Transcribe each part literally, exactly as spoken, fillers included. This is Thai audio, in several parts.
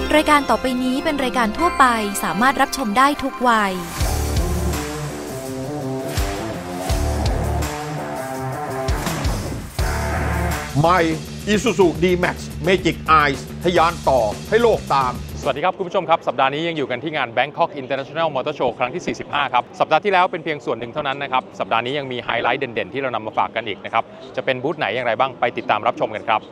รายการต่อไปนี้เป็นรายการทั่วไปสามารถรับชมได้ทุกวัยใหม่ Isuzu ดี แม็กซ์ Magic Eyes ทะยานต่อให้โลกตามสวัสดีครับคุณผู้ชมครับสัปดาห์นี้ยังอยู่กันที่งาน Bangkok International Motor Show ครั้งที่ สี่สิบห้า ครับสัปดาห์ที่แล้วเป็นเพียงส่วนหนึ่งเท่านั้นนะครับสัปดาห์นี้ยังมีไฮไลท์เด่นๆที่เรานำมาฝากกันอีกนะครับจะเป็นบูธไหนอย่างไรบ้างไปติดตามรับชมกันครับ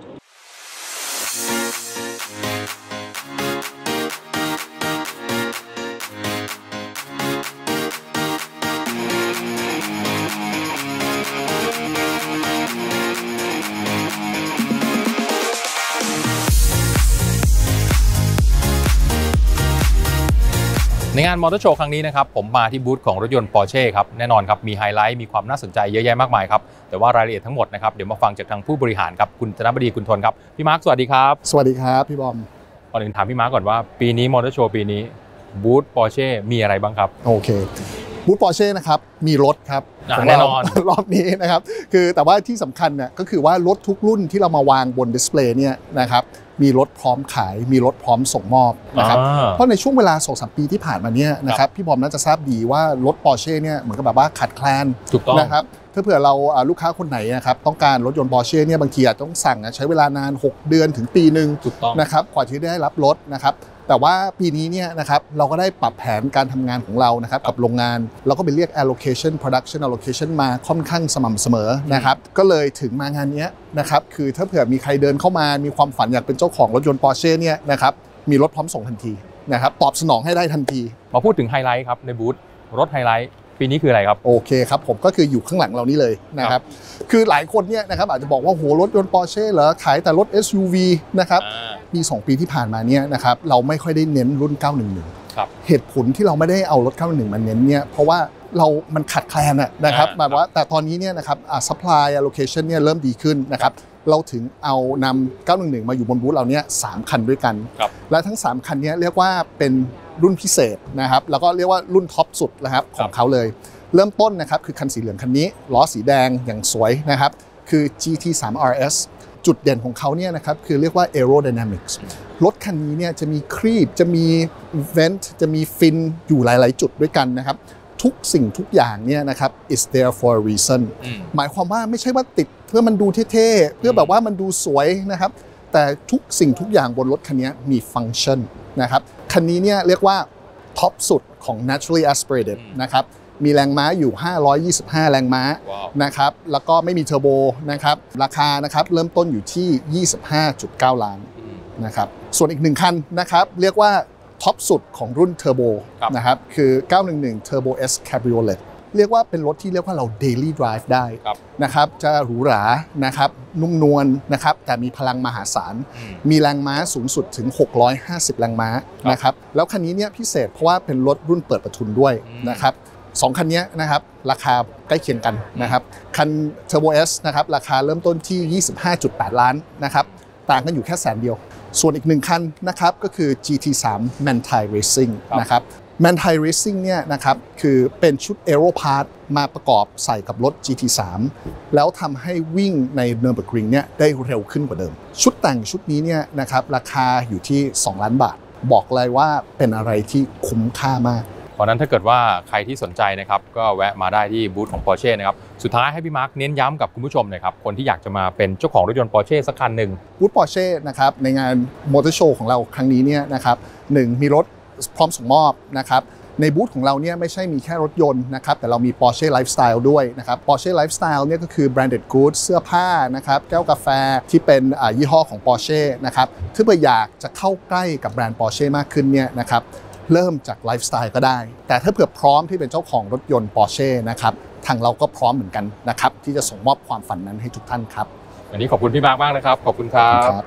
ในงานมอเตอร์โชว์ครั้งนี้นะครับผมมาที่บูธของรถยนต์ Porsche ครับแน่นอนครับมีไฮไลท์มีความน่าสนใจเยอะแยะมากมายครับแต่ว่ารายละเอียดทั้งหมดนะครับเดี๋ยวมาฟังจากทางผู้บริหารครับคุณธนบดีคุณทนครับพี่มาร์คสวัสดีครับสวัสดีครับพี่บอมก่อนอื่นถามพี่มาร์คก่อนว่าปีนี้มอเตอร์โชว์ปีนี้บูธ Porsche มีอะไรบ้างครับโอเคบูธ Porsche นะครับมีรถครับแน่นอนรอบนี้นะครับคือแต่ว่าที่สำคัญเนี่ยก็คือว่ารถทุกรุ่นที่เรามาวางบนดิสเพลย์เนี่ยนะครับมีรถพร้อมขายมีรถพร้อมส่งมอบนะครับเพราะในช่วงเวลา สองถึงสาม ปีที่ผ่านมาเนี่ยนะครับพี่บอมน่าจะทราบดีว่ารถ Porsche เนี่ยเหมือนกับแบบว่าขาดแคลนนะครับถ้าเผื่อเราลูกค้าคนไหนนะครับต้องการรถยนต์ Porsche เนี่ยบางทีอาจต้องสั่งใช้เวลานานหกเดือนถึงปีนึงนะครับกว่าที่ได้รับรถนะครับแต่ว่าปีนี้เนี่ยนะครับเราก็ได้ปรับแผนการทำงานของเรานะครับกับโรงงานเราก็ไปเรียก allocation production allocation มาค่อนข้างสม่ำเสมอนะครับก็เลยถึงมางานนี้นะครับคือถ้าเผื่อมีใครเดินเข้ามามีความฝันอยากเป็นเจ้าของรถยนต์ Porsche เนี่ยนะครับมีรถพร้อมส่งทันทีนะครับตอบสนองให้ได้ทันทีมาพูดถึงไฮไลท์ครับในบูธรถไฮไลท์ปีนี้คืออะไรครับโอเคครับผมก็คืออยู่ข้างหลังเรานี่เลยนะครับคือหลายคนเนี่ยนะครับอาจจะบอกว่าโหรถยนต์ Porsche เหรอขายแต่รถ เอส ยู วี นะครับปีสองปีที่ผ่านมาเนี่ยนะครับเราไม่ค่อยได้เน้นรุ่นเก้าหนึ่งหนึ่งครับเหตุผลที่เราไม่ได้เอารถเก้าหนึ่งหนึ่งมาเน้นเนี่ยเพราะว่าเรามันขาดแคลนนะครับหมายว่าแต่ตอนนี้เนี่ยนะครับอ่า supply allocation เนี่ยเริ่มดีขึ้นนะครับเราถึงเอานำเก้าหนึ่งหนึ่งมาอยู่บนบูธเราเนี่ยสามคันด้วยกันและทั้งสามคันนี้เรียกว่าเป็นรุ่นพิเศษนะครับแล้วก็เรียกว่ารุ่นท็อปสุดนะครับของเขาเลยเริ่มต้นนะครับคือคันสีเหลืองคันนี้ล้อสีแดงอย่างสวยนะครับคือ จี ที ทรี อาร์ เอส จุดเด่นของเขาเนี่ยนะครับคือเรียกว่า aerodynamics รถคันนี้เนี่ยจะมีครีบจะมี vent จะมีฟินอยู่หลายๆจุดด้วยกันนะครับทุกสิ่งทุกอย่างเนี่ยนะครับ is there for a reason หมายความว่าไม่ใช่ว่าติดเพื่อมันดูเท่ๆเพื่อแบบว่ามันดูสวยนะครับแต่ทุกสิ่งทุกอย่างบนรถคันนี้มีฟังก์ชันนะครับคันนี้เนี่ยเรียกว่าท็อปสุดของ naturally aspirated นะครับมีแรงม้าอยู่ห้าร้อยยี่สิบห้าแรงม้า wow. นะครับแล้วก็ไม่มีเทอร์โบนะครับราคานะครับเริ่มต้นอยู่ที่ ยี่สิบห้าจุดเก้า ล้านนะครับส่วนอีกหนึ่งคันนะครับเรียกว่าท็อปสุดของรุ่นเทอร์โบนะครับคือเก้าหนึ่งหนึ่ง Turbo S Cabriolet เรียกว่าเป็นรถที่เรียกว่าเรา daily drive ได้นะครับจะหรูหรานะครับนุ่มนวลนะครับแต่มีพลังมหาศาลมีแรงม้าสูงสุดถึงหกร้อยห้าสิบแรงม้านะครับแล้วคันนี้เนี่ยพิเศษเพราะว่าเป็นรถรุ่นเปิดประทุนด้วยนะครับสองคันนี้นะครับราคาใกล้เคียงกันนะครับคัน Turbo S นะครับราคาเริ่มต้นที่ ยี่สิบห้าจุดแปด ล้านนะครับต่างกันอยู่แค่แสนเดียวส่วนอีกหนึ่งคันนะครับก็คือ จี ที ทรี Manthey Racing นะครับ Manthey Racing เนี่ยนะครับคือเป็นชุด Aero Part มาประกอบใส่กับรถ จี ที ทรี แล้วทำให้วิ่งในเนิร์นเบอร์กริงเนี่ยได้เร็วขึ้นกว่าเดิมชุดแต่งชุดนี้เนี่ยนะครับราคาอยู่ที่สองล้านบาทบอกเลยว่าเป็นอะไรที่คุ้มค่ามากเพราะนั้นถ้าเกิดว่าใครที่สนใจนะครับก็แวะมาได้ที่บูธของ Porsche นะครับสุดท้ายให้พี่มาร์คเน้นย้ำกับคุณผู้ชมหน่อยครับคนที่อยากจะมาเป็นเจ้าของรถยนต์ Porsche สักคันหนึ่งบูธ Porsche นะครับในงานมอเตอร์โชว์ของเราครั้งนี้เนี่ยนะครับหนึ่งมีรถพร้อมส่งมอบนะครับในบูธของเราเนี่ยไม่ใช่มีแค่รถยนต์นะครับแต่เรามี Porsche Lifestyle ด้วยนะครับ Porsche Lifestyle เนี่ยก็คือ branded goods เสื้อผ้านะครับแก้วกาแฟที่เป็นยี่ห้อของ Porsche นะครับถ้าเกิดอยากจะเข้าใกล้กับแบรนด์ Porsche มากขึ้นเนี่ยนะครับเริ่มจากไลฟ์สไตล์ก็ได้แต่ถ้าเผื่อพร้อมที่เป็นเจ้าของรถยนต์ Porsche นะครับทางเราก็พร้อมเหมือนกันนะครับที่จะส่งมอบความฝันนั้นให้ทุกท่านครับวันนี้ขอบคุณพี่มาร์คมากนะครับขอบคุณครับ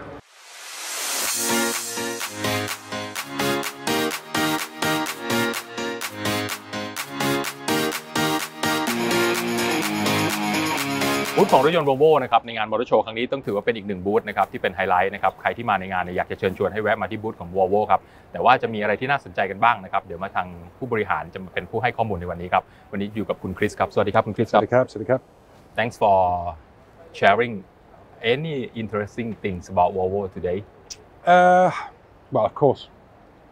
บูธของรถยนต์ Volvo นะครับในงานมอเตอร์โชว์ครั้งนี้ต้องถือว่าเป็นอีกหนึ่งบูธนะครับที่เป็นไฮไลท์นะครับใครที่มาในงานเนี่ยอยากจะเชิญชวนให้แวะมาที่บูธของ Volvo ครับแต่ว่าจะมีอะไรที่น่าสนใจกันบ้างนะครับเดี๋ยวมาทางผู้บริหารจะมาเป็นผู้ให้ข้อมูลในวันนี้ครับวันนี้อยู่กับคุณคริสครับสวัสดีครับคุณคริสครับสวัสดีครับสวัสดีครับ Thanks for sharing any interesting things about Volvo today uh, well of course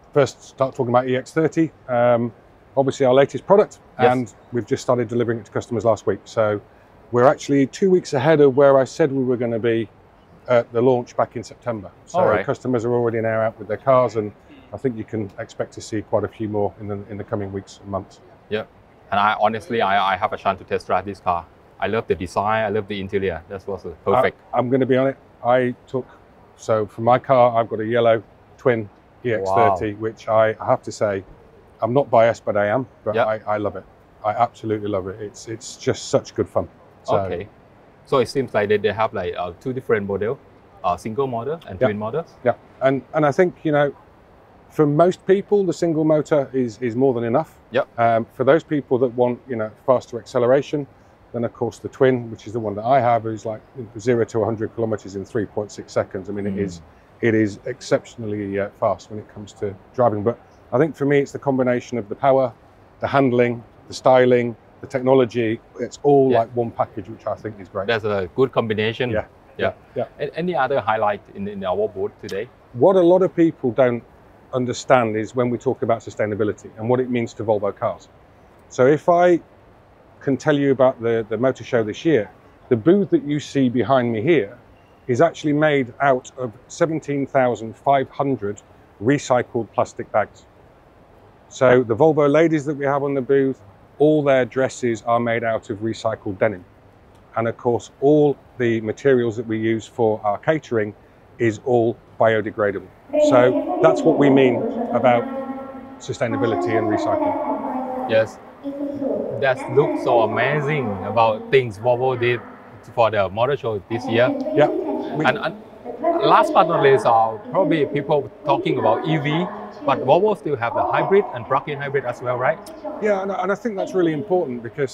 first start talking about E X thirty, um, obviously our latest product, yes. and we've just started delivering it to customers last week. So we're actually two weeks ahead of where I said we were going to be at the launch back in September. So right. customers are already now out with their cars, and I think you can expect to see quite a few more in the in the coming weeks and months. Yeah, and I honestly I, I have a chance to test drive this car. I love the design, I love the interior. That was perfect. I, I'm going to be on it. I took so for my car I've got a yellow twin E X thirty, wow. which I have to say I'm not biased, but I am. But yep. I, I love it. I absolutely love it. It's it's just such good fun. So, okay, so it seems like they, they have like uh, two different models, uh, single model and yep. twin models. Yeah, and and I think you know, for most people, the single motor is is more than enough. Yep. Um, for those people that want you know faster acceleration, then of course the twin, which is the one that I have, is like zero to one hundred kilometers in three point six seconds. I mean, mm. it is it is exceptionally uh, fast when it comes to driving. But I think for me, it's the combination of the power, the handling, the styling, the technology. It's all yeah. like one package, which I think is great. That's a good combination. Yeah, yeah, yeah. yeah. Any other highlight in, in our booth today? What a lot of people don't understand is when we talk about sustainability and what it means to Volvo cars. So if I can tell you about the, the motor show this year, the booth that you see behind me here is actually made out of seventeen thousand five hundred recycled plastic bags. So the Volvo ladies that we have on the booth, all their dresses are made out of recycled denim. And of course, all the materials that we use for our catering is all biodegradable. So that's what we mean about sustainability and recycling. Yes, that looks so amazing about things Volvo did for the motor show this year. Yeah. We, and, and last but not least, uh, probably people talking about E V, but Volvo still have the hybrid and plug-in hybrid as well, right? Yeah, and, and I think that's really important because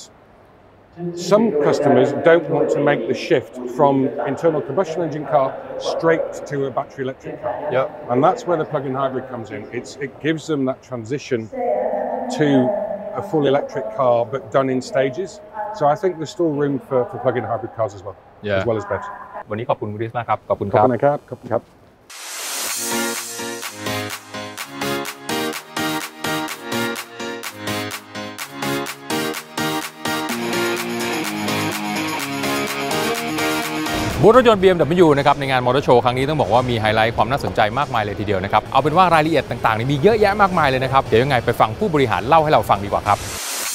some customers don't want to make the shift from internal combustion engine car straight to a battery electric car. Yeah. And that's where the plug-in hybrid comes in. It's, it gives them that transition to a full electric car, but done in stages. So I think there's still room for, for plug-in hybrid cars as well, yeah. as well as B E Vs. วันนี้ขอบคุณคุณริสมากครับขอบคุณคขอบรับคุณนะครับขอบคุณครับบูธรถยนต์ บี เอ็ม ดับเบิลยู นะครับในงานมอเตอร์โชว์ครั้งนี้ต้องบอกว่ามีไฮไลท์ความน่าสนใจมากมายเลยทีเดียวนะครับเอาเป็นว่ารายละเอียดต่างๆนี่มีเยอะแยะมากมายเลยนะครับเดี๋ยวยังไงไปฟังผู้บริหารเล่าให้เราฟังดีกว่าครับ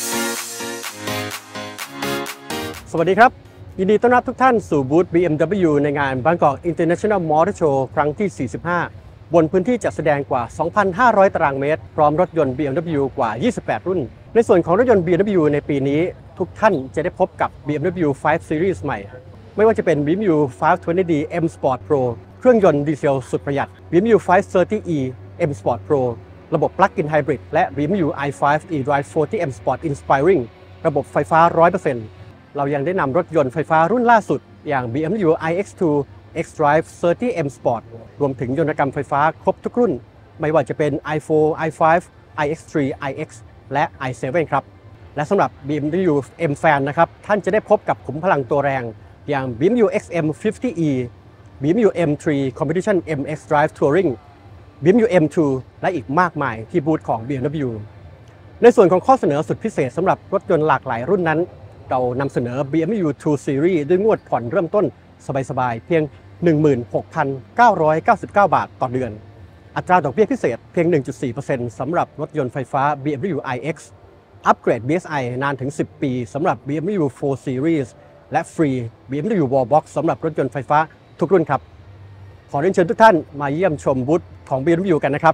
สวัสดีครับยินดีต้อนรับทุกท่านสู่บูธ บี เอ็ม ดับเบิลยู ในงาน Bangkok International Motor Show ครั้งที่ สี่สิบห้า บนพื้นที่จัดแสดงกว่า สองพันห้าร้อย ตารางเมตรพร้อมรถยนต์ บี เอ็ม ดับเบิลยู กว่า ยี่สิบแปด รุ่นในส่วนของรถยนต์ บี เอ็ม ดับเบิลยู ในปีนี้ทุกท่านจะได้พบกับ บี เอ็ม ดับเบิลยู ไฟว์ Series ใหม่ไม่ว่าจะเป็น บี เอ็ม ดับเบิลยู ไฟว์ ยี่สิบ ดี M Sport Pro เครื่องยนต์ดีเซลสุดประหยัด บี เอ็ม ดับเบิลยู ไฟว์ สามสิบ อี M Sport Pro ระบบ Plug-in Hybrid และ บี เอ็ม ดับเบิลยู ไอ ไฟว์ eDrive โฟร์ตี้ M Sport Inspiring ระบบไฟฟ้า ร้อยเปอร์เซ็นต์ เรายังได้นำรถยนต์ไฟฟ้ารุ่นล่าสุดอย่าง บี เอ็ม ดับเบิลยู ไอ เอ็กซ์ ทู xDrive สามสิบ M Sport รวมถึงยนตกรรมไฟฟ้าครบทุกรุ่นไม่ว่าจะเป็น ไอ โฟร์ ไอ ไฟว์ ไอ เอ็กซ์ ทรี ไอ เอ็กซ์ และ ไอ เซเว่น ครับและสำหรับ บี เอ็ม ดับเบิลยู M Fan นะครับท่านจะได้พบกับขุมพลังตัวแรงอย่าง บี เอ็ม ดับเบิลยู เอ็กซ์ เอ็ม ฟิฟตี้ อี บี เอ็ม ดับเบิลยู เอ็ม ทรี Competition เอ็ม เอ็กซ์ Drive Touring บี เอ็ม ดับเบิลยู เอ็ม ทู และอีกมากมายที่บูธของ บี เอ็ม ดับเบิลยู ในส่วนของข้อเสนอสุดพิเศษสำหรับรถยนต์หลากหลายรุ่นนั้นเรานำเสนอ บี เอ็ม ดับเบิลยู ทู Series ด้วยงวดผ่อนเริ่มต้นสบายๆเพียง หนึ่งหมื่นหกพันเก้าร้อยเก้าสิบเก้า บาทต่อเดือนอัตราดอกเบี้ยพิเศษเพียง หนึ่งจุดสี่เปอร์เซ็นต์ สำหรับรถยนต์ไฟฟ้า บี เอ็ม ดับเบิลยู ไอ เอ็กซ์ อัปเกรด บี เอส ไอ นานถึงสิบปีสำหรับ บี เอ็ม ดับเบิลยู โฟร์ Series และฟรี บี เอ็ม ดับเบิลยู Wallbox สำหรับรถยนต์ไฟฟ้าทุกรุ่นครับขอเรียนเชิญทุกท่านมาเยี่ยมชมบูธของ บี เอ็ม ดับเบิลยู กันนะครับ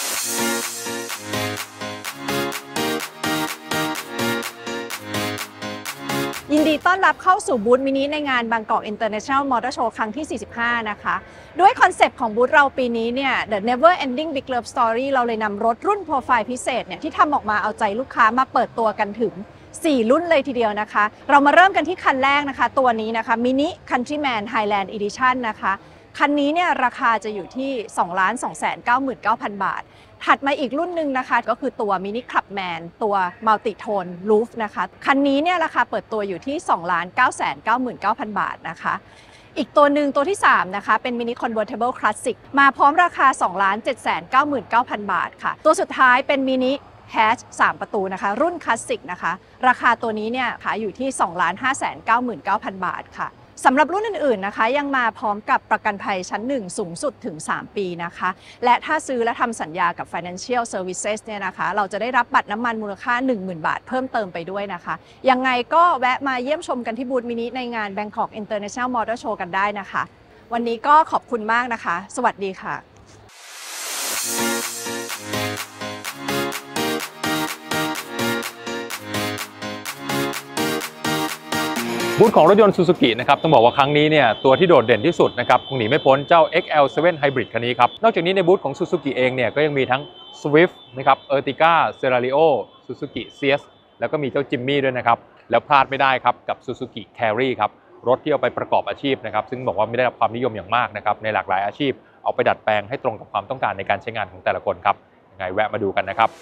ยินดีต้อนรับเข้าสู่บูธมินิในงาน Bangkok International Motor Show ครั้งที่ สี่สิบห้า นะคะด้วยคอนเซปต์ของบูธเราปีนี้เนี่ย The Never Ending Big Love Story เราเลยนำรถรุ่นโปรไฟล์พิเศษเนี่ยที่ทำออกมาเอาใจลูกค้ามาเปิดตัวกันถึง สี่ รุ่นเลยทีเดียวนะคะเรามาเริ่มกันที่คันแรกนะคะตัวนี้นะคะ Mini Countryman Highland Edition นะคะคันนี้เนี่ยราคาจะอยู่ที่ สองล้านสองแสนเก้าหมื่นเก้าพัน บาทถัดมาอีกรุ่นหนึ่งนะคะก็คือตัว Mini Clubman ตัว Multi Tone Roof นะคะคันนี้เนี่ยราคาเปิดตัวอยู่ที่ สองล้านเก้าแสนเก้าหมื่นเก้าพัน บาทนะคะอีกตัวหนึ่งตัวที่สามนะคะเป็น Mini Convertible Classic มาพร้อมราคา สองล้านเจ็ดแสนเก้าหมื่นเก้าพัน บาทค่ะตัวสุดท้ายเป็น Mini Hatch สามประตูนะคะรุ่นคลาสสิกนะคะราคาตัวนี้เนี่ยขายอยู่ที่ สองล้านห้าแสนเก้าหมื่นเก้าพัน บาทค่ะสำหรับรุ่นอื่นๆนะคะยังมาพร้อมกับประกันภัยชั้นหนึ่งสูงสุดถึงสามปีนะคะและถ้าซื้อและทำสัญญากับ Financial Services เนี่ยนะคะเราจะได้รับบัตรน้ำมันมูลค่า หนึ่งหมื่น บาทเพิ่มเติมไปด้วยนะคะยังไงก็แวะมาเยี่ยมชมกันที่บูธมินิในงาน Bangkok International Motor Show กันได้นะคะวันนี้ก็ขอบคุณมากนะคะสวัสดีค่ะบูธของรถยนต์ Suzuki นะครับต้องบอกว่าครั้งนี้เนี่ยตัวที่โดดเด่นที่สุดนะครับคงหนีไม่พ้นเจ้า เอ็กซ์ แอล เซเว่น Hybrid คันนี้ครับนอกจากนี้ในบูธของ Suzuki เองเนี่ยก็ยังมีทั้ง Swift นะครับ Ertiga Celerio Suzuki เซียส แล้วก็มีเจ้า Jimmy ด้วยนะครับแล้วพลาดไม่ได้ครับกับ Suzuki Carry ครับรถที่เอาไปประกอบอาชีพนะครับซึ่งบอกว่าไม่ได้รับความนิยมอย่างมากนะครับในหลากหลายอาชีพเอาไปดัดแปลงให้ตรงกับความต้องการในการใช้งานของแต่ละคนครับยังไงแวะมาดูกันนะครับ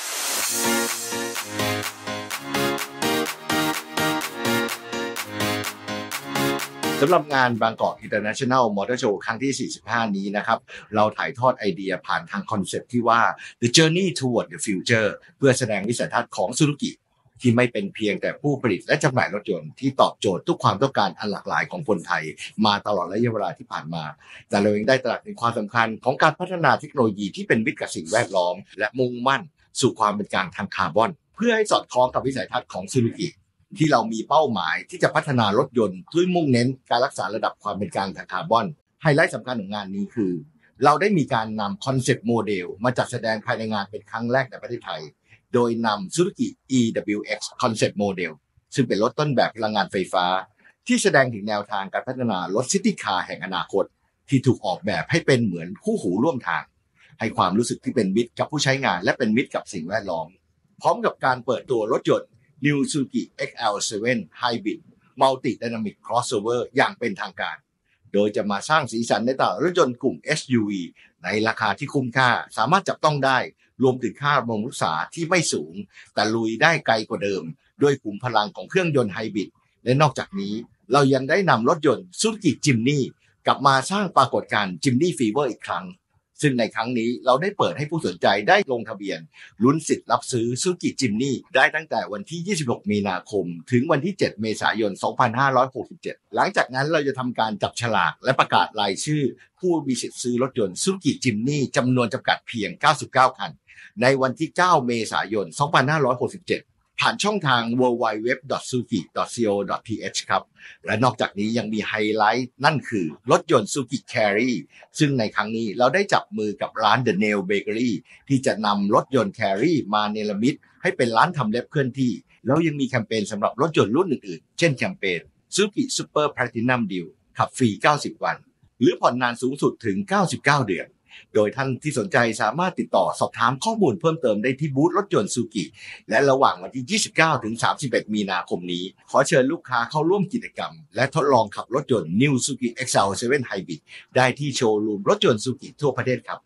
สำหรับงาน Bangkok International Motor Show ครั้งที่สี่สิบห้านี้นะครับเราถ่ายทอดไอเดียผ่านทางคอนเซ็ปต์ที่ว่า The Journey Toward the Future เพื่อแสดงวิสัยทัศน์ของ Suzuki ที่ไม่เป็นเพียงแต่ผู้ผลิตและจำหน่ายรถยนต์ที่ตอบโจทย์ทุกความต้องการอันหลากหลายของคนไทยมาตลอดระยะเวลาที่ผ่านมาแต่เรายังได้ตระหนักถึงความสำคัญของการพัฒนาเทคโนโลยีที่เป็นมิตรกับสิ่งแวดล้อมและมุ่งมั่นสู่ความเป็นกลางทางคาร์บอนเพื่อให้สอดคล้องกับวิสัยทัศน์ของ Suzukiที่เรามีเป้าหมายที่จะพัฒนารถยนต์ด้วยมุ่งเน้นการรักษาระดับความเป็นกลางทางคาร์บอนไฮไลท์สำคัญของงานนี้คือเราได้มีการนำคอนเซ็ปต์โมเดลมาจัดแสดงภายในงานเป็นครั้งแรกในประเทศไทยโดยนำ Suzuki อี ดับเบิลยู เอ็กซ์ Concept Model ซึ่งเป็นรถต้นแบบพลังงานไฟฟ้าที่แสดงถึงแนวทางการพัฒนารถซิตี้คาร์แห่งอนาคตที่ถูกออกแบบให้เป็นเหมือนคู่หูร่วมทางให้ความรู้สึกที่เป็นมิตรกับผู้ใช้งานและเป็นมิตรกับสิ่งแวดล้อมพร้อมกับการเปิดตัวรถยนต์New Suzuki เอ็กซ์ แอล เซเว่น Hybrid Multi Dynamic Crossover อย่างเป็นทางการโดยจะมาสร้างสีสันในตลาดรถยนต์กลุ่ม เอส ยู วี ในราคาที่คุ้มค่าสามารถจับต้องได้รวมถึงค่าบำรุงรักษาที่ไม่สูงแต่ลุยได้ไกลกว่าเดิมด้วยขุมพลังของเครื่องยนต์ไฮบริดและนอกจากนี้เรายังได้นำรถยนต์ Suzuki Jimny กลับมาสร้างปรากฏการณ์ Jimny Fever อีกครั้งซึ่งในครั้งนี้เราได้เปิดให้ผู้สนใจได้ลงทะเบียนลุ้นสิทธิ์รับซื้อ Suzuki Jimny ได้ตั้งแต่วันที่ยี่สิบหกมีนาคมถึงวันที่เจ็ดเมษายนสองพันห้าร้อยหกสิบเจ็ดหลังจากนั้นเราจะทำการจับฉลากและประกาศรายชื่อผู้มีสิทธิ์ซื้อรถยนต์ Suzuki Jimny จำนวนจำกัดเพียงเก้าสิบเก้าคันในวันที่เก้าเมษายนสองพันห้าร้อยหกสิบเจ็ดผ่านช่องทาง ดับเบิลยู ดับเบิลยู ดับเบิลยู ดอท ซูซูกิ ดอท ซี โอ ดอท ที เอช ครับและนอกจากนี้ยังมีไฮไลท์นั่นคือรถยนต์ Suzuki Carry ซึ่งในครั้งนี้เราได้จับมือกับร้าน The Nail Bakery ที่จะนำรถยนต์ Carry มาเนรมิตให้เป็นร้านทำเล็บเคลื่อนที่แล้วยังมีแคมเปญสำหรับรถยนต์รุ่นอื่นๆเช่นแคมเปญ Suzuki Super Platinum Deal ขับฟรีเก้าสิบวันหรือผ่อนนานสูงสุดถึงเก้าสิบเก้าเดือนโดยท่านที่สนใจสามารถติดต่อสอบถามข้อมูลเพิ่มเติมได้ที่บูธรถยนต์ Suzuki และระหว่างวันที่ยี่สิบเก้าถึงสามสิบเอ็ดมีนาคมนี้ขอเชิญลูกค้าเข้าร่วมกิจกรรมและทดลองขับรถยนต์ New Suzuki เอ็กซ์ แอล เซเว่น Hybrid ได้ที่โชว์รูมรถยนต์ Suzuki ทั่วประเทศครับ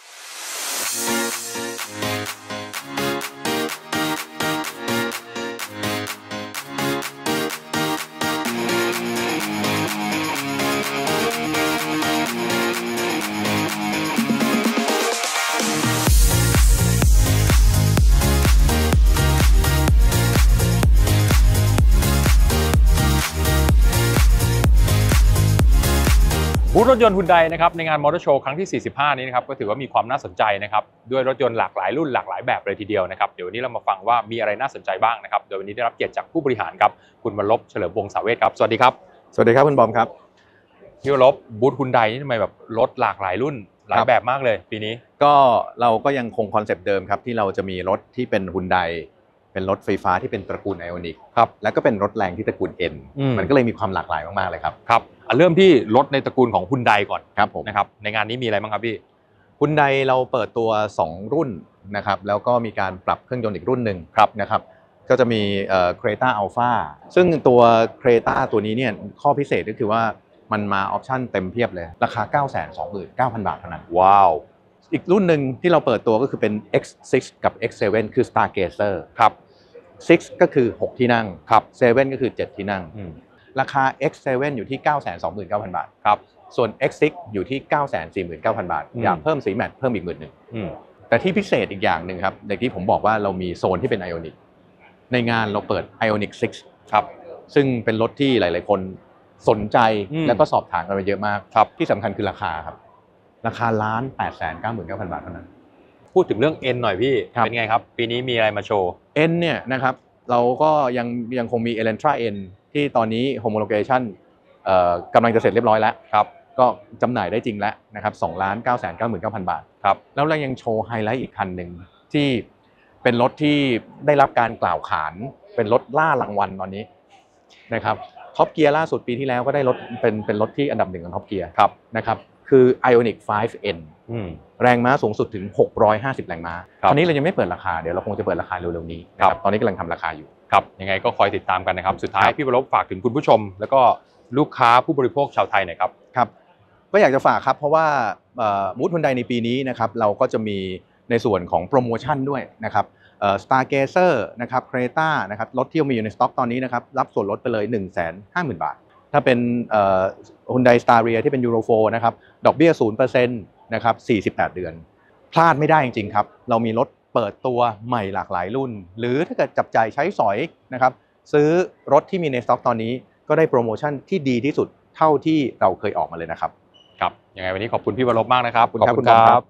บูธรถยนต์ฮุนไดนะครับในงานมอเตอร์โชว์ครั้งที่สี่สิบห้านี้นะครับก็ถือว่ามีความน่าสนใจนะครับด้วยรถยนต์หลากหลายรุ่นหลากหลายแบบเลยทีเดียวนะครับเดี๋ยววันนี้เรามาฟังว่ามีอะไรน่าสนใจบ้างนะครับโดยวันนี้ได้รับเกียรติจากผู้บริหารครับคุณวรลบเฉลิมวงศ์สาเวชครับสวัสดีครับสวัสดีครับคุณบอมครับพี่วรลบบูธฮุนไดนี่ทำไมแบบรถหลากหลายรุ่นหลายแบบมากเลยปีนี้ก็เราก็ยังคงคอนเซปต์เดิมครับที่เราจะมีรถที่เป็นฮุนไดเป็นรถไฟฟ้าที่เป็นตระกูลไอออนิกครับแล้วก็เป็นรถแรงที่ตระกูล N มันก็เลยมีความหลากหลายมากๆเลยครับครับเริ่มที่รถในตระกูลของฮุนไดก่อนครับผมนะครับในงานนี้มีอะไรบ้างครับพี่ฮุนไดเราเปิดตัวสองรุ่นนะครับแล้วก็มีการปรับเครื่องยนต์อีกรุ่นหนึ่งครับนะครับก็จะมีเอ่อ Creta Alpha ซึ่งตัว Creta ตัวนี้เนี่ยข้อพิเศษก็คือว่ามันมาออปชั่นเต็มเพียบเลยราคา เก้าแสนสองหมื่นเก้าพัน บาทเท่านั้นว้าวอีกรุ่นหนึ่งที่เราเปิดตัวก็คือเป็น เอ็กซ์ ซิกซ์ กับ เอ็กซ์ เซเว่น คือ Stargazer ครับซิกซ์ ก็คือหกที่นั่งครับเซเว่นก็คือเจ็ดที่นั่งราคา เอ็กซ์ เซเว่น อยู่ที่ เก้าแสนสองหมื่นเก้าพัน บาทครับส่วน เอ็กซ์ ซิกซ์ อยู่ที่ เก้าแสนสี่หมื่นเก้าพัน บาทอยากเพิ่มสีแมตต์เพิ่มอีกหมื่นหนึ่งแต่ที่พิเศษอีกอย่างหนึ่งครับอย่างที่ผมบอกว่าเรามีโซนที่เป็น Ioniq ในงานเราเปิด Ioniq ซิกซ์ครับซึ่งเป็นรถที่หลายๆคนสนใจแล้วก็สอบถามกันมาเยอะมากครับที่สำคัญคือราคาครับราคาล้านแปดแสนเก้าหมื่นเก้าพันบาทเท่านั้นพูดถึงเรื่อง N หน่อยพี่เป็นไงครับปีนี้มีอะไรมาโชว์ N เนี่ยนะครับเราก็ยังยังคงมี Elantra N ที่ตอนนี้ homologation เอ่อกำลังจะเสร็จเรียบร้อยแล้วครับก็จำหน่ายได้จริงแล้วนะครับสองล้านเก้าแสนเก้าหมื่นเก้าพันบาทครับแล้วเรายังโชว์ไฮไลท์อีกคันหนึ่งที่เป็นรถที่ได้รับการกล่าวขานเป็นรถล่ารางวัลตอนนี้นะครับท็อปเกียร์ล่าสุดปีที่แล้วก็ได้รถเป็นเป็นรถที่อันดับหนึ่งของท็อปเกียร์ครับนะครับคือ Ioniq ไฟว์ เอ็น แรงม้าสูงสุดถึงหกร้อยห้าสิบแรงม้าตอนนี้เรายังไม่เปิดราคาเดี๋ยวเราคงจะเปิดราคาเร็วๆนี้นะครับตอนนี้กำลังทำราคาอยู่ครับยังไงก็คอยติดตามกันนะครับสุดท้ายพี่วรบฝากถึงคุณผู้ชมแล้วก็ลูกค้าผู้บริโภคชาวไทยหน่อยครับครับก็อยากจะฝากครับเพราะว่ามูดฮุนไดในปีนี้นะครับเราก็จะมีในส่วนของโปรโมชั่นด้วยนะครับสตาร์เกเซอร์นะครับเครต้านะครับรถที่มีอยู่ในสต็อกตอนนี้นะครับรับส่วนลดไปเลย หนึ่งแสนห้าหมื่น บาทถ้าเป็นฮุนไดสตาร์เรียที่เป็นยูโรโฟร์นะครับดอกเบี้ย ศูนย์เปอร์เซ็นต์ นะครับสี่สิบแปดเดือนพลาดไม่ได้จริงๆครับเรามีรถเปิดตัวใหม่หลากหลายรุ่นหรือถ้าเกิดจับจ่ายใช้สอยนะครับซื้อรถที่มีในสต็อกตอนนี้ก็ได้โปรโมชั่นที่ดีที่สุดเท่าที่เราเคยออกมาเลยนะครับครับยังไงวันนี้ขอบคุณพี่วรบมากนะครับขอบคุณครับ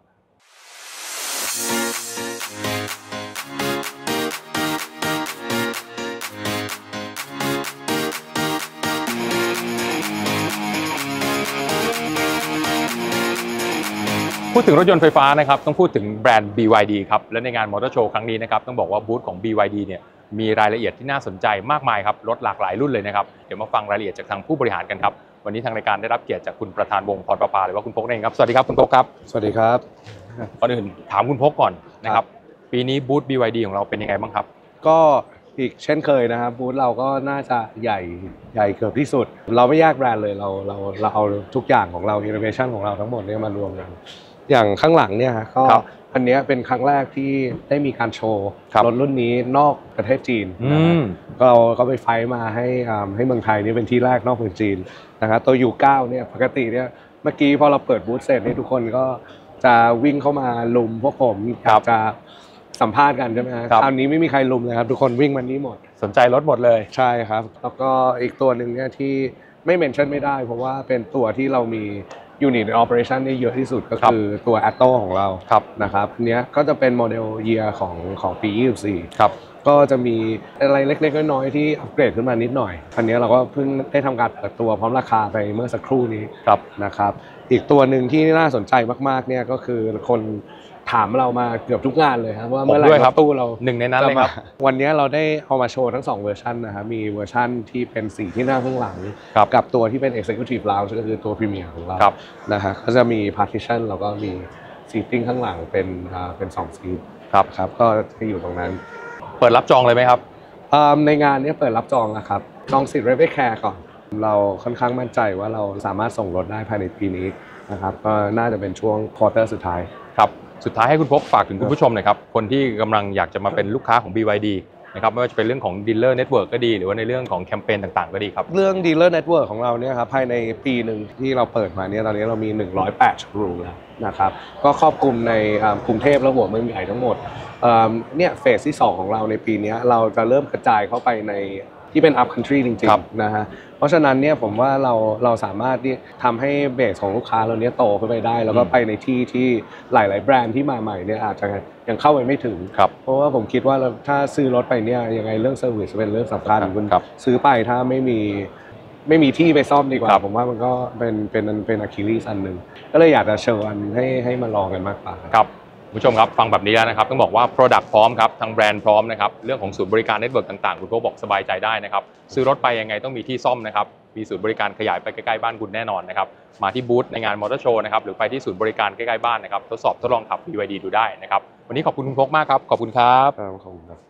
พูดถึงรถยนต์ไฟฟ้านะครับต้องพูดถึงแบรนด์ บี วาย ดี ครับและในงานมอเตอร์โชว์ครั้งนี้นะครับต้องบอกว่าบูธของ บี วาย ดี เนี่ยมีรายละเอียดที่น่าสนใจมากมายครับรถหลากหลายรุ่นเลยนะครับเดี๋ยวมาฟังรายละเอียดจากทางผู้บริหารกันครับวันนี้ทางรายการได้รับเกียรติจากคุณประธานวงพรประภาหรือว่าคุณพกนั่นเองครับสวัสดีครับคุณพกครับสวัสดีครับก่อนอื่นถามคุณพกก่อนนะครับปีนี้บูธ บี วาย ดี ของเราเป็นยังไงบ้างครับก็อีกเช่นเคยนะครับบูธเราก็น่าจะใหญ่ใหญ่เกือบที่สุดเราไม่แยกแบรนด์เลยเราเราเราเอาทุกอย่างของเรา innovation ของเราทั้งหมดเนี่ยมารวมกันอย่างข้างหลังเนี่ยก็อันนี้เป็นครั้งแรกที่ได้มีการโชว์รถรุ่นนี้นอกประเทศจีนนะครับเราก็ไปไฟมาให้ให้เมืองไทยนี่เป็นที่แรกนอกเมืองจีนนะครับตัว ยู ไนน์ เนี่ยปกติเนี่ยเมื่อกี้พอเราเปิดบูธเสร็จนี่ทุกคนก็จะวิ่งเข้ามาลุมพวกผมจะสัมภาษณ์กันใช่ไหมครับคราวนี้ไม่มีใครลุมเลยครับทุกคนวิ่งมานี้หมดสนใจรถหมดเลยใช่ครับแล้วก็อีกตัวหนึ่งเนี่ยที่ไม่เมนชั่นไม่ได้เพราะว่าเป็นตัวที่เรามีUnit Operation นี่เยอะที่สุดก็คือตัว Atto ของเรานะครับเนี้ยก็จะเป็นโมเดล Year ของของปียี่สิบสี่ครับก็จะมีอะไรเล็กๆน้อยๆที่อัปเกรดขึ้นมานิดหน่อยอันนี้เราก็เพิ่งได้ทำการเปิดตัวพร้อมราคาไปเมื่อสักครู่นี้นะครับอีกตัวหนึ่งที่น่าสนใจมากๆเนี่ยก็คือคนถามเรามาเกือบทุกงานเลยครับว่าเมื่อไหร่รถตู้เราหนึ่งในนั้นเลยครับวันนี้เราได้เอามาโชว์ทั้งสองเวอร์ชันนะครับมีเวอร์ชันที่เป็นสีที่นั่งข้างหลังกับตัวที่เป็น Executive Lounge ก็คือตัว Premier ของเรานะฮะก็จะมี Partition แล้วก็มี Seating ข้างหลังเป็นอ่าเป็นสองซีทครับครับก็จะอยู่ตรงนั้นเปิดรับจองเลยไหมครับในงานนี้เปิดรับจองแล้วครับจองสิทธิ์ Revenue Care ก่อนเราค่อนข้างมั่นใจว่าเราสามารถส่งรถได้ภายในปีนี้นะครับก็น่าจะเป็นช่วงควอเตอร์สุดท้ายครับสุดท้ายให้คุณพกฝากถึงคุณผู้ชมหน่อยครับคนที่กำลังอยากจะมาเป็นลูกค้าของ บี วาย ดี นะครับไม่ว่าจะเป็นเรื่องของ Dealer Network ก็ดีหรือว่าในเรื่องของแคมเปญต่างๆก็ดีครับเรื่อง Dealer Network ของเราเนี่ยครับภายในปีหนึ่งที่เราเปิดมาเนี่ยตอนนี้เรามีหนึ่งร้อยแปดโชว์รูมแล้วนะครับก็ครอบคลุมในกรุงเทพและหัวเมืองใหญ่ทั้งหมดเนี่ยเฟสที่สองของเราในปีนี้เราจะเริ่มกระจายเข้าไปในที่เป็น up country จริงๆนะฮะเพราะฉะนั้นเนี่ยผมว่าเราเราสามารถที่ทำให้เบสของลูกค้าเราเนี้ยโตขึ้นไปได้แล้วก็ไปในที่ที่หลายๆแบรนด์ที่มาใหม่เนี่ยอาจจะยังเข้าไปไม่ถึงเพราะว่าผมคิดว่าถ้าซื้อรถไปเนี่ยยังไงเรื่องเซอร์วิสเป็นเรื่องสำคัญคุณซื้อไปถ้าไม่มีไม่มีที่ไปซ่อมดีกว่าผมว่ามันก็เป็นเป็นเป็นอะคิลิสอันหนึ่งก็เลยอยากจะเชิญให้ให้มาลองกันมากกว่าครับผู้ชมครับฟังแบบนี้แล้วนะครับต้องบอกว่า Product พร้อมครับทางแบรนด์พร้อมนะครับเรื่องของศูนย์บริการเน็ตเวิร์กต่างๆคุณพกบอกสบายใจได้นะครับซื้อรถไปยังไงต้องมีที่ซ่อมนะครับมีศูนย์บริการขยายไปใกล้ๆบ้านคุณแน่นอนนะครับมาที่บูธในงานมอเตอร์โชว์นะครับหรือไปที่ศูนย์บริการใกล้ๆบ้านนะครับทดสอบทดลองขับ บี วาย ดี ดูได้นะครับวันนี้ขอบคุณคุณพกมากครับขอบคุณครับขอบคุณครับ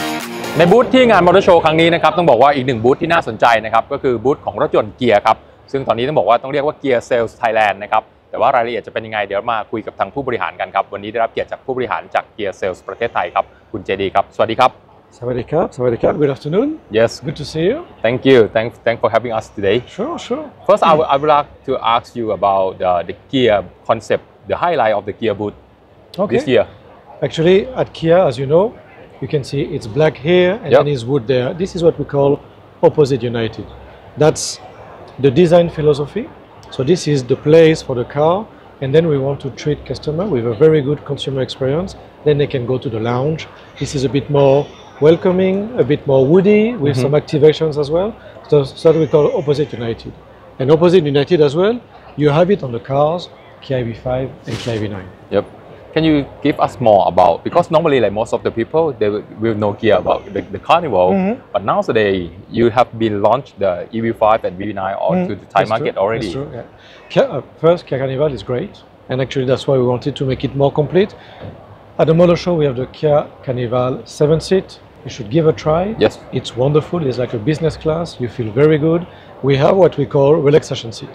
ในบูธที่งานมอเตอร์โชว์ครั้งนี้นะครับต้องบอกว่าอีกหนึ่งบูธที่น่าสนใจนะครับก็คือบูธของรถยนต์เกียร์ครับซึ่งตอนนี้ต้องบอกว่าต้องเรียกว่า Gear Sales Thailand นะครับแต่ว่ารายละเอียดจะเป็นยังไงเดี๋ยวมาคุยกับทางผู้บริหารกันครับวันนี้ได้รับเกียรติจากผู้บริหารจาก Gear Sales ประเทศไทยครับคุณเจดีครับสวัสดีครับสวัสดีครับสวัสดีครับ Good afternoon. Yes. Good to see you. Thank you. Thank thank for having us today. Sure, sure. First, I would I would like to ask you about the the Gear concept, the highlight of the Gear booth Okay. this year. Actually, at Kia, as you know, you can see it's black here and Yep. then it's wood there. This is what we call Opposite United. That's the design philosophy. So this is the place for the car, and then we want to treat customer with a very good consumer experience. Then they can go to the lounge. This is a bit more welcoming, a bit more woody, with Mm-hmm. some activations as well. So, so that we call Opposite United. And Opposite United as well, you have it on the cars, Kia E V five and Kia E V nine. Yep. Can you give us more about because normally like most of the people they will, will know Gear about the, the Carnival, Mhm. but now today you have been launched the E V five and E V nine all Mm, to the Thai that's market true, already. That's true, yeah. Kia, uh, first, Kia Carnival is great, and actually that's why we wanted to make it more complete. At the motor show, we have the Kia Carnival seven seat. You should give a try. Yes. It's wonderful. It's like a business class. You feel very good. We have what we call relaxation seat.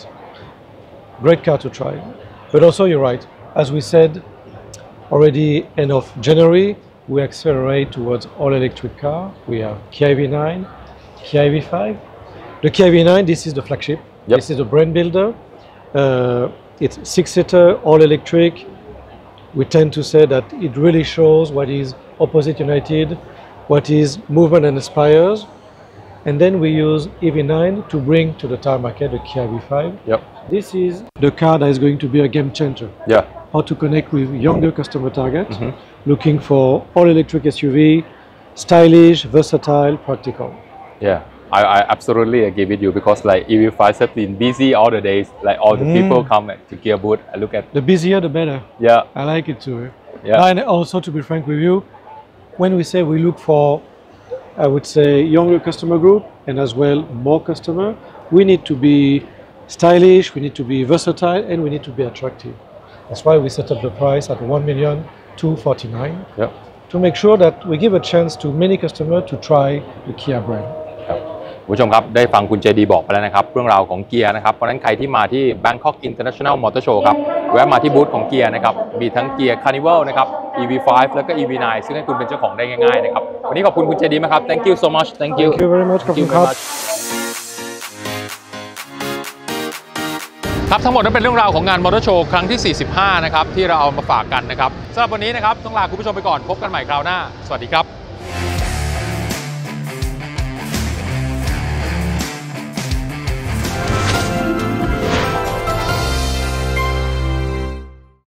Great car to try. But also, you're right. As we said, already end of January, we accelerate towards all electric car. We have Kia E V nine, Kia E V five. The Kia E V nine, this is the flagship. Yep. This is the brand builder. Uh, it's six-seater, all electric. We tend to say that it really shows what is Opposite United, what is movement and aspires. And then we use E V nine to bring to the Thai market the Kia E V five. Yep. This is the car that is going to be a game changer. Yeah. How to connect with younger customer target, Mhm. looking for all electric S U V, stylish, versatile, practical. Yeah. I, I absolutely agree with you because like E V five have been busy all the days. Like all the Mm. people come to Gear booth and look at. The busier, the better. Yeah. I like it too. Yeah. And also, to be frank with you, when we say we look for, I would say, younger customer group and as well more customer, we need to be stylish, we need to be versatile, and we need to be attractive. That's why we set up the price at one million two hundred forty-nine Yep. to make sure that we give a chance to many customers to try the Kia brand. คุณผู้ชมครับได้ฟังคุณเจดีบอกไปแล้วนะครับเรื่องราวของเกียร์นะครับเพราะฉะนั้นใครที่มาที่ Bangkok International Motor Show ครับแวะมาที่บูธของเกียร์นะครับมีทั้งเกียร์ Carnival นะครับ E V five แล้วก็ E V nine ซึ่งให้คุณเป็นเจ้าของได้ง่ายๆนะครับวันนี้ขอบคุณคุณเจดีมากครับ Thank you so much Thank you Thank you very much. Thank you Kapun very Kap. much ครับทั้งหมดนั้นเป็นเรื่องราวของงานมอเตอร์โชว์ครั้งที่สี่สิบห้านะครับที่เราเอามาฝากกันนะครับสำหรับวันนี้นะครับต้องลาคุณผู้ชมไปก่อนพบกันใหม่คราวหน้าสวัสดีครับ